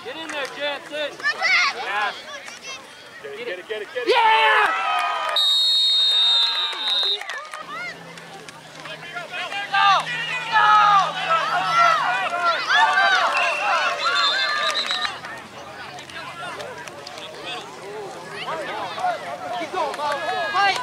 Get in there, Jansen. Yeah. Get it. Yeah! Keep going, Mo. Fight!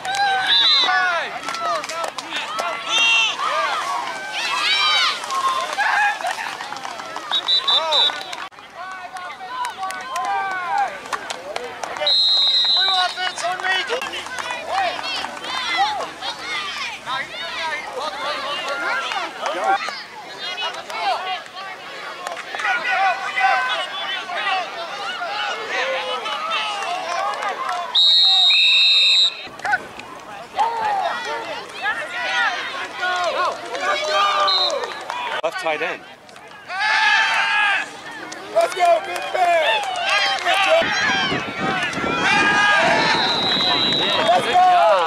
Left tight end. Let's go, good pass! Let's go!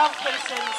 out, Mason.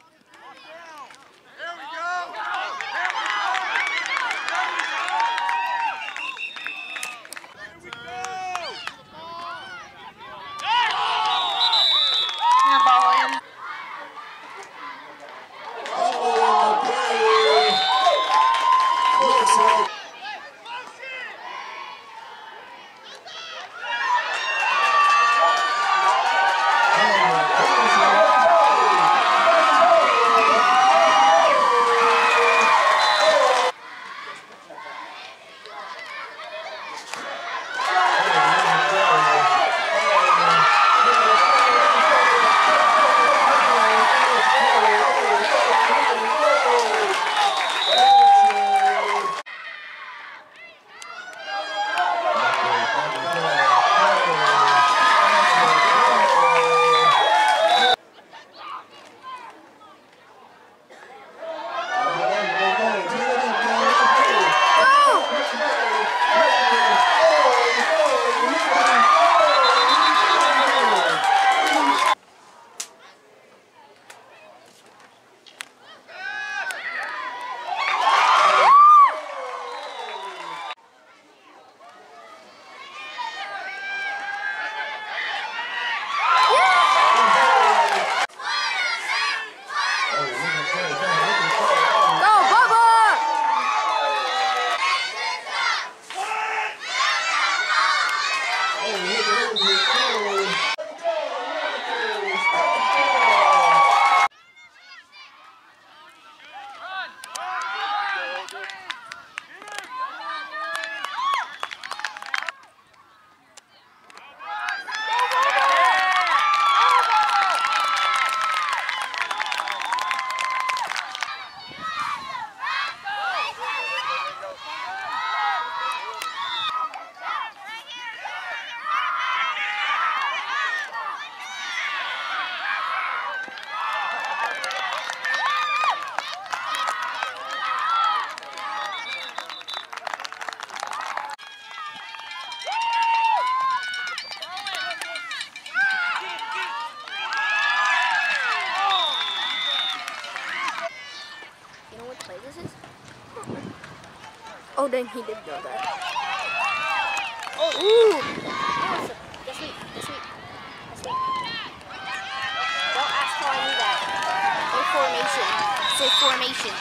Oh, then he did know that. Oh, ooh! No, just wait, just wait, just wait. Don't ask how I knew that. Say formation. Say formation.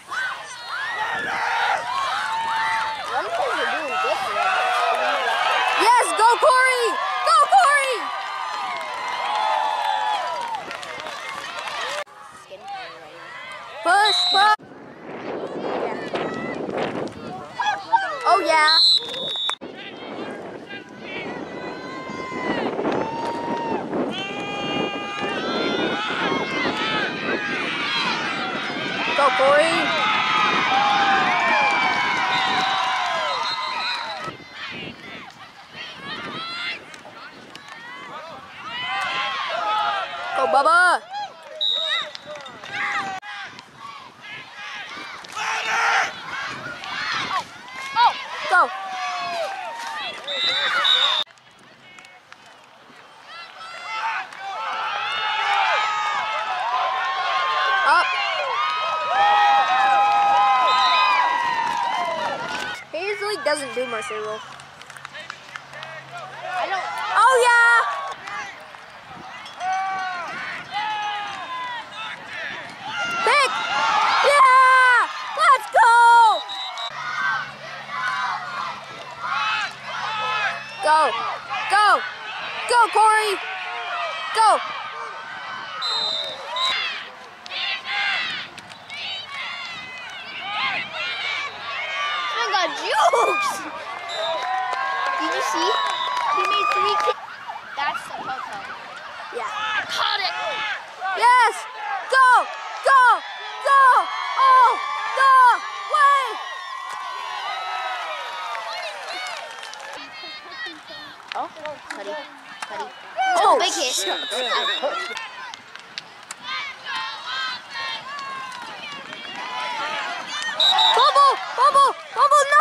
One thing you're doing good for them. Yes, go Corey! Go Corey! It's getting tired right now. Push, push! Oh yeah. Go Corey. Go Bubba. Go. Up. He usually doesn't do mercy rule. I don't. Oh yeah. Pick. Yeah. Let's go. Go. Go. Go Corey. Go. I got jukes! Did you see? He made 3 kicks. That's a photo. Yeah. Caught it! Yes! Go! Go! Go! Oh! The way! Oh, Cuddy. Cuddy. Oh, big hit. Bubble! Bubble! Bubble! No!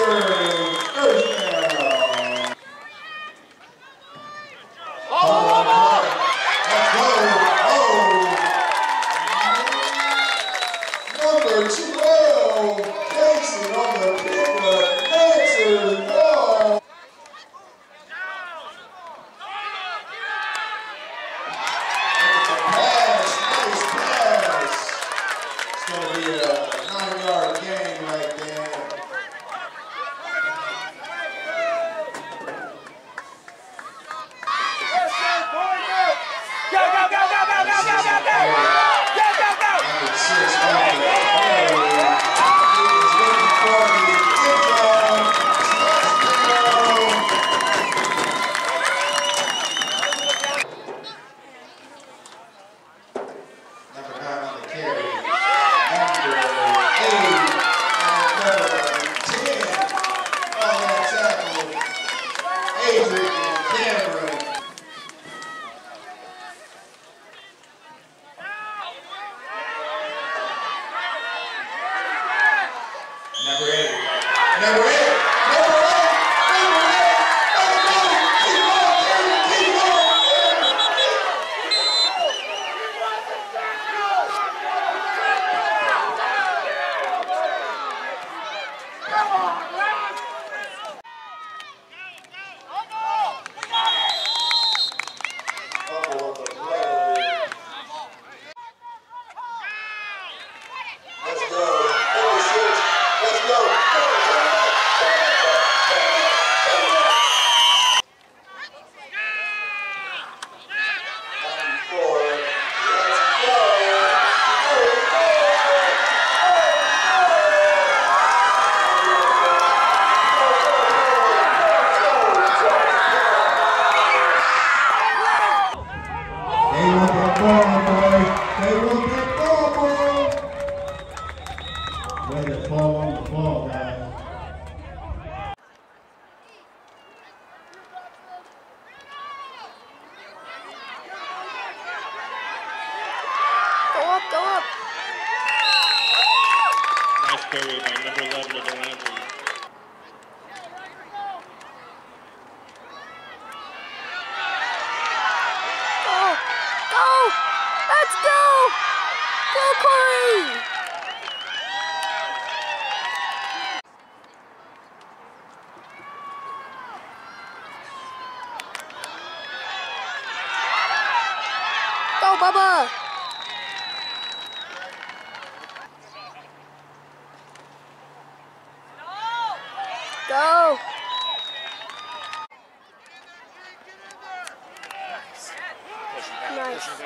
Number 12, Casey on the pickup, answers ball. Pass, nice pass. It's going to be a 9-yard gain right there. Go, go, go, go, go, go, go, go, go! Go, go, go! Number 6 on the play. He is looking for the touchdown. Number 9 on the carry. Number 8 and number 10 on that tackle. Adrian Cameron. Number 8. Number 8. Number 8. Number 8. Let's go. Keep on. Keep on. Fumble on the play. Let's go. 46. Let's go. They want that ball, boy. They want that ball, boy. Let it fall on the ball, guys. Go up, go up. Nice carry by number 11 of the Landry. Go, go. Let's go. Go, Corey. Go, Bubba. Go. Nice.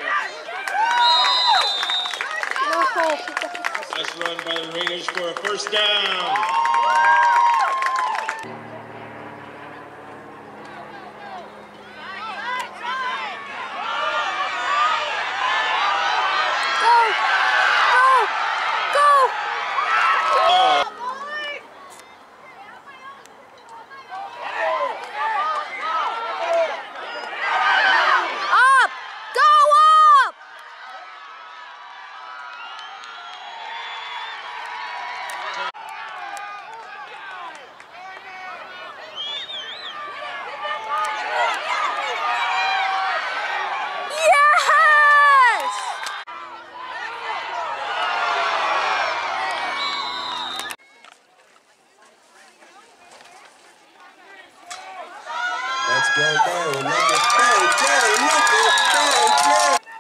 No, Nice run by the Raiders for a first down. up! Go up! Yes! Let's go, go. Look at go, look at go,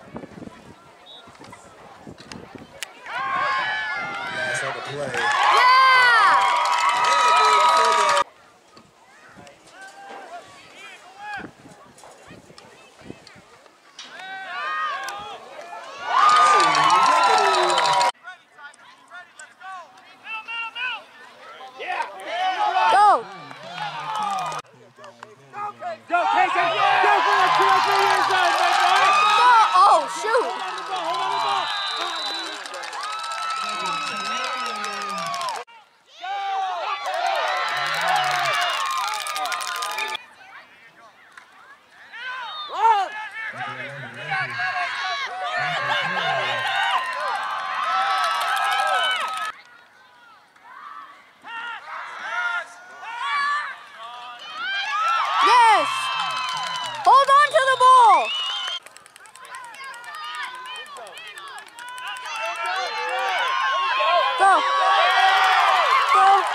That's on the play. Yeah! Yes! Hold on to the ball! Go! Go!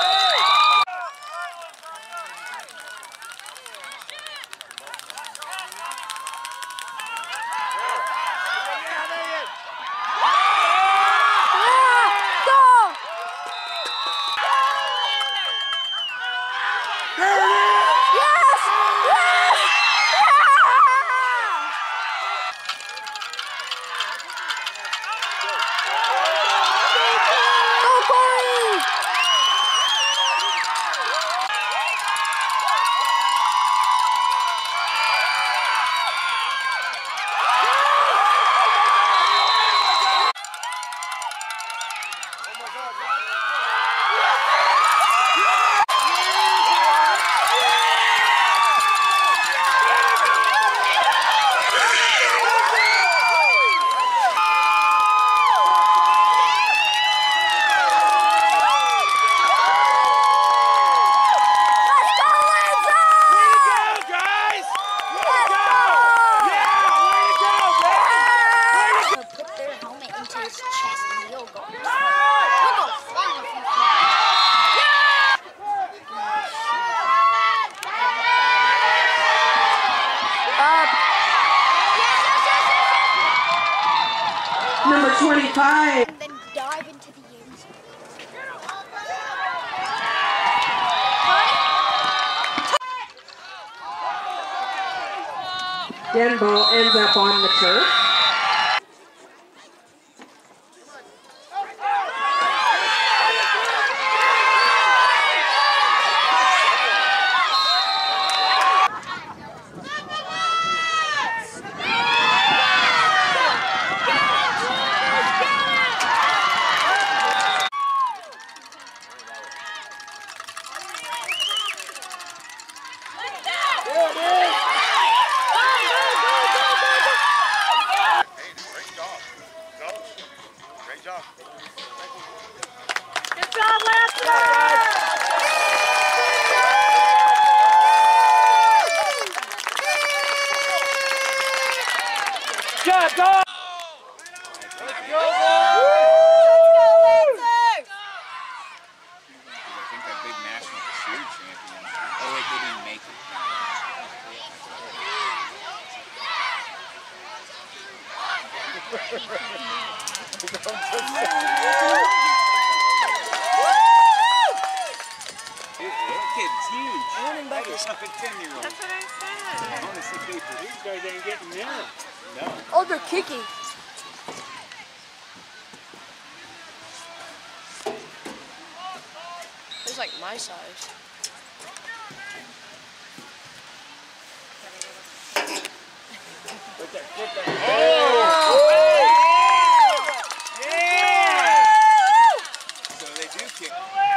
Number 25. And then dive into the end zone. Den ball ends up on the turf. Good, go! Let's go, boys! I think that big national cheer champion. Oh wait, they didn't make it. That kid's huge. That is like a 10-year-old. That's what I said. I want to see people. These guys ain't getting near. No. Oh, they're kicking. It's like my size. So they do kick.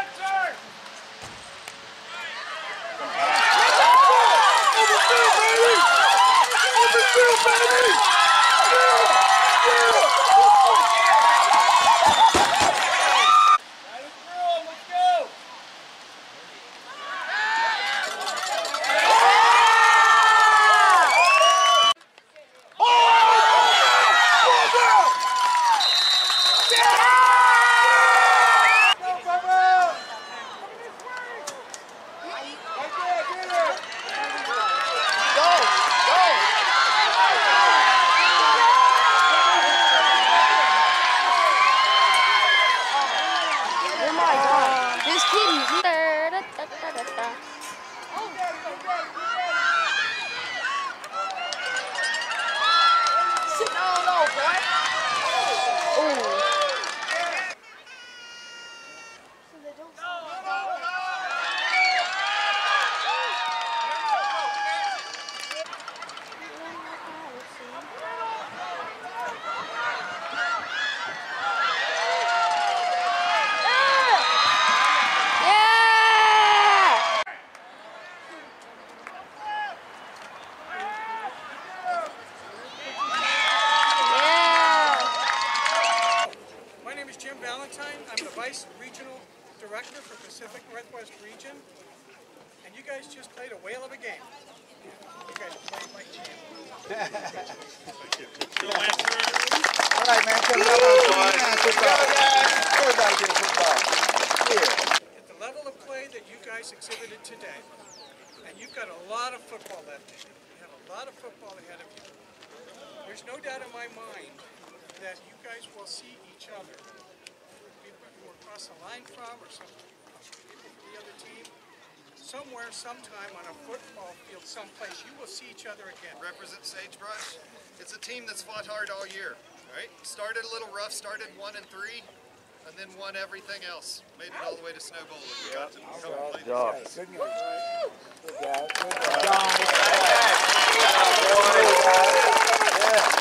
Oh my god. This kid. Yeah! Commander for Pacific Northwest Region, and you guys just played a whale of a game. You guys played like champions. All right, man. Good At the level of play that you guys exhibited today, and you've got a lot of football left in you. You have a lot of football ahead of you. There's no doubt in my mind that you guys will see each other. People you across the line from, or some people from the other team, somewhere, sometime on a football field, someplace, you will see each other again. Represent Sagebrush. It's a team that's fought hard all year, right? Started a little rough, started 1-3, and then won everything else. Made it all the way to Snow Bowl. We got to come and play these guys. job. Good job.